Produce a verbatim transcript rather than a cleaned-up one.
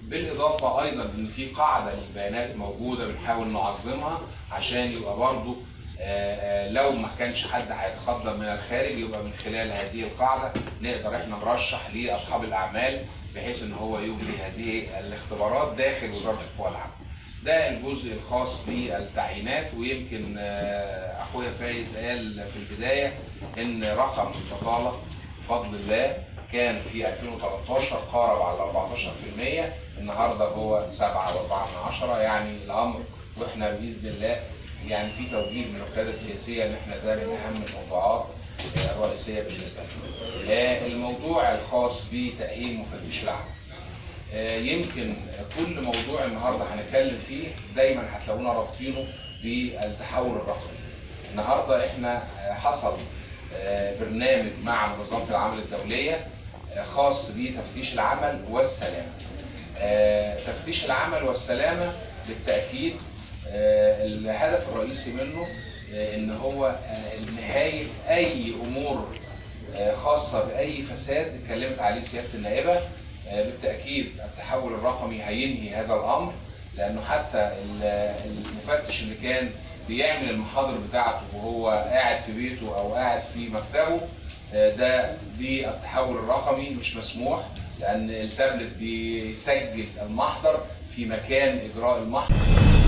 بالاضافه ايضا ان في قاعده للبيانات موجوده بنحاول نعظمها عشان يبقى برضه لو ما كانش حد هيتقدم من الخارج يبقى من خلال هذه القاعده نقدر احنا نرشح لاصحاب الاعمال بحيث ان هو يجري هذه الاختبارات داخل وزاره القوى العامه. ده الجزء الخاص بالتعيينات. ويمكن اخويا فايز قال في البدايه ان رقم البطاله بفضل الله كان في ألفين وثلاثطاشر قارب على أربعتاشر بالمئة، النهارده هو سبعة وأربعة من عشرة. يعني الامر واحنا باذن الله يعني في توجيه من القياده السياسيه ان احنا ده من اهم الموضوعات الرئيسيه بالنسبه لنا. الموضوع الخاص بتاهيل مفتش العمل. يمكن كل موضوع النهارده هنتكلم فيه دايما هتلاقونا رابطينه بالتحول الرقمي. النهارده احنا حصل برنامج مع منظمه العمل الدوليه خاص بتفتيش العمل والسلامه. تفتيش العمل والسلامه بالتاكيد الهدف الرئيسي منه ان هو نهايه اي امور خاصه باي فساد اتكلمت عليه سياده النائبه. بالتاكيد التحول الرقمي هينهي هذا الامر، لانه حتى المفتش اللي كان بيعمل المحاضر بتاعته وهو قاعد في بيته او قاعد في مكتبه ده بالتحول الرقمي مش مسموح، لان التابلت بيسجل المحضر في مكان اجراء المحضر.